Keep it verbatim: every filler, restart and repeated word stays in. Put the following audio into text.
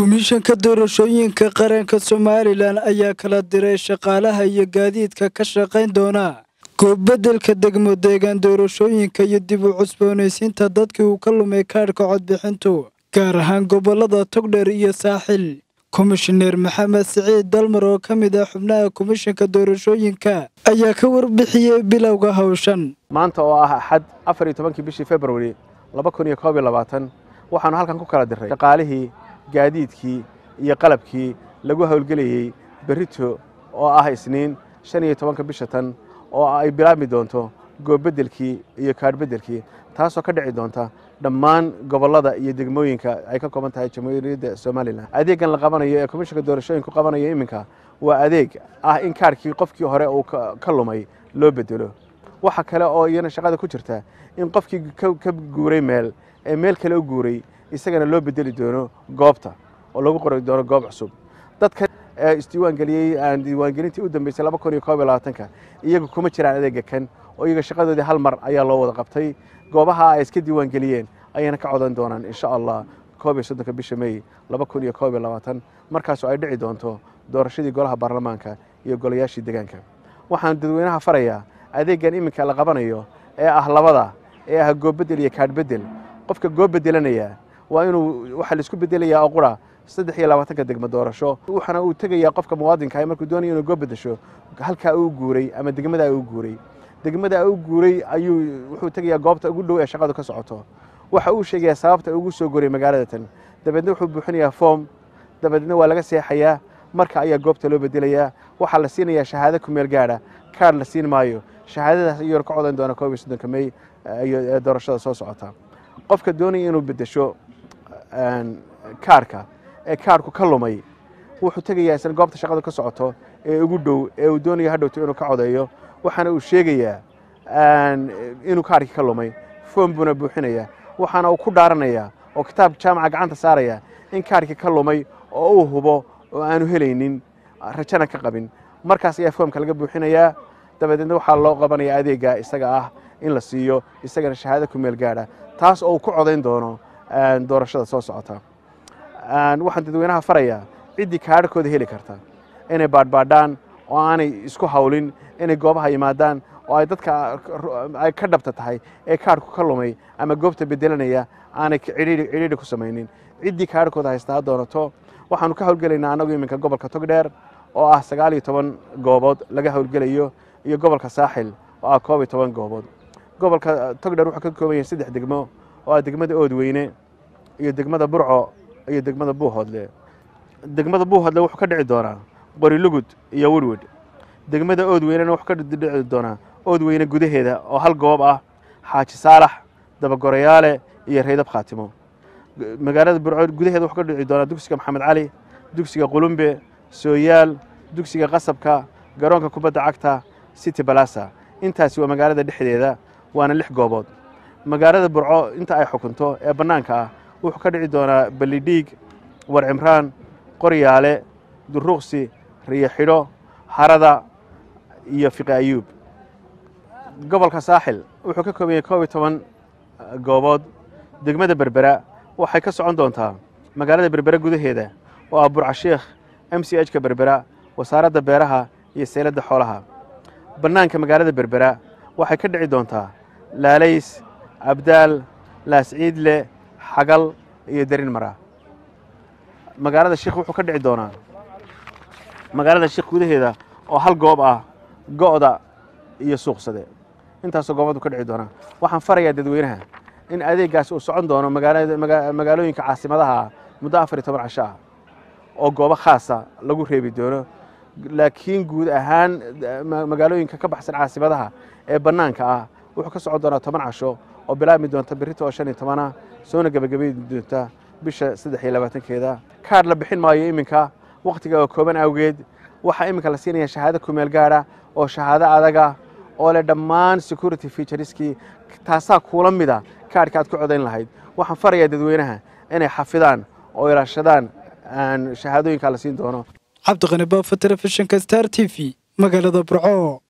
Komishanka doorashooyinka qaranka Somaliland ayaa kala diray shaqaalaha iyo gaadiidka ka shaqayn doona goob bedelka degmo deegaan doorashooyinka iyo dib u cusboonaysiinta dadkii uu ka lumay kaadhka codbixintu gaar ahaan gobolada Togdheer iyo Saaxil. Komishineer Maxamed Siciid Dalmar oo ka mid ah xubnaha komishanka doorashooyinka ayaa ka warbixiyay bilowga hawshan. maanta oo ah Axad afar iyo tobankii bishii February laba kun iyo koob iyo labaatan waxaan halkan ku kala diray shaqaalihii gaadiidkii iyo qalabkii lagu hawlgelayay berito oo ah Isniin shan iyo tobanka bisha tan oo ay bilaabmi doonto goob bedelkii iyo kaadh bedelkii taasoo ka dhici doonta dhammaan gobolada iyo degmooyinka ay ka kooban tahay Jamhuuriyadda Somaliland. adeegan la qabanayo ee komishanka doorashooyinka qabanayo iminka waa adeeg ah in kaadhkii qofkii hore uu ka lumay loo bedelo. waxa kale oo iyana shaqada ku jirta in qofkii ka guuray meel ee meel kale u guuray isagana loo bedeli doono goobta oo lagu qori doono goob cusub. dadka isdiiwaan galiyay aan diiwaan gelintii u dambeysay laba kun iyo koob iyo labaatan iyagu kuma jiraan adeega kan oo iyaga shaqadoodii hal mar ayaa loo wada qabtay. goobaha ay iska diiwaan galiyeen ayayna ka codan doonaan insha Allah koob iyo soddonka bisha May laba kun iyo koob iyo labaatan markaas oo ay dhici doonto doorashadii golaha baarlamaanka iyo golayaashii deegaanka. waxaan dadweynaha farayaa adeegan iminka la qabanayo ee ah labada ee ah goob bedel iyo kaadh bedel. qofka goob bedelanaya waa inuu waxa la isku bedelayaa oo qura saddex iyo labaatan degmo doorasho waxana uu tagayaa qofka muwaadinka ah markuu doonayo inuu goob bedesho halka uu guuray ama degmada uu guuray degmada uu guuray ayuu wuxuu tagayaa goobta ugu dhow ee shaqadu ka socoto. waxa uu sheegayaa sababta ugu soo guuray magaalada tan dabeedna wuxuu buuxinayaa form dabeedna waa laga seexayaa marka ayaa goobta loo bedelayaa. waxa la siinayaa shahaado ku meel gaara kaar la siin maayo. shahaadadaas ayuu ka codan doona koob iyo soddonka May ee doorashada soo socota. qofka doonaya inuu bedesho kaarka ee kaarku ka lumay wuxuu tagayaa isla goobta shaqadu ka socoto ee ugu dhow ee uu doonayo hadhowto inuu ka codeeyo waxaana uu sheegayaa inuu kaarkii ka lumay form buna buuxinaya waxaana uu ku dhaaranayaa oo kitaab jaamaca gacanta saaraya in kaarkii ka lumay oo uu hubo oo aanu helaynin rajana ka qabin. markaas ayaa formka laga buuxinayaa dabadeedna waxaa loo qabanayaa adeega isaga ah in la siiyo isagana shahaado ku meel gaara taas oo uu ku codayn doono doorashada soo socota. waxaan dadweynaha farayaa ciddii kaadhkooda heli karta inay baadhbaadhaan oo aanay isku hawlin inay goobaha yimaadaan oo ay dadka ay ka dhabta tahay ee kaadhku ka lumay ama goobta bedelanaya aanay cidhiidhi ku samaynin. ciddii kaadhkooda haystaa doonato waxaanu ka hawlgelaynaa annagu iminka gobolka Togdheer oo ah sagaal iyo toban goobood laga hawlgelayo iyo gobolka Saaxil oo ah koob iyo toban goobood. gobolka Togdheer wuxuu ka kooban yahay saddex degmo oo ah degmada Oodweyne iyo degmada Burco iyo degmada Buuhoodle. degmada Buuhoodle wuxuu ka dhici doonaa Qori Lugud iyo Woodwood. degmada Oodweynena wuxuu ka dhici doonaa Oodweyne gudaheeda oo hal goob ah Xaaji Saalax Dabagorayaale iyo Reydab Khaatimo. magaalada Burco gudaheeda wuxuu ka dhici doonaa dugsiga Maxamed Cali dugsiga Qulumbe Sooyaal dugsiga Qasabka garoonka kubadda cagta City Plaza. intaasi waa magaalada dhexdeeda waana lix goobood. magaalada Burco inta ay xukunto ee banaanka ah wuxuu ka dhici doonaa Balidhiig War Cimraan Qoryaale Duruqsi Riyo Xidho Harada iyo Fiqi Ayuub. gobolka Saaxil wuxuu ka kooban yahay koob iyo toban goobood. degmada Berbera waxay ka socon doontaa magaalada Berbera gudaheeda oo ah Burca Sheekh M C H ka Berbera wasaaradda beeraha iyo seeladda xoolaha. banaanka magaalada Berbera waxay ka dhici doontaa Laalays Abdaal Laasciidle Xagal iyo Darin Mara. magaalada Sheekh wuxuu ka dhici doonaa magaalada Sheekh gudaheeda oo hal goob ah Go'da iyo Suuqsade. intaas goobadu ka dhici doonaa. waxaan farayaa dadweynaha in adeegaas uu socon doono magaalada magaalooyinka caasimadaha muddo afar iyo toban casho ah oo goobo khaas ah lagu reebi doono. laakiin guud ahaan magaalooyinka ka baxsan caasimadaha ee banaanka ah wuxuu ka socon doonaa toban casho oo bilaabmi doonta berito oo shan iyo toban ah soona gabagabeey doonta bisha saddex iyo labaatan. kaadh la bixin maayo iminka waqtiga oo kooban awgeed. waxa iminka la siinayaa shahaado ku meel gaara oo shahaado adaga oo leh dhammaan security featureski taasaa kula mida kaadhka aad ku codayn lahayd. waxaan farayaa dadweynaha inay xafidaan oo ilaashadaan shahaadooyinka la siin doono. Cabdiqani Baafo, Telefishinka Star T V, magaalada Burco.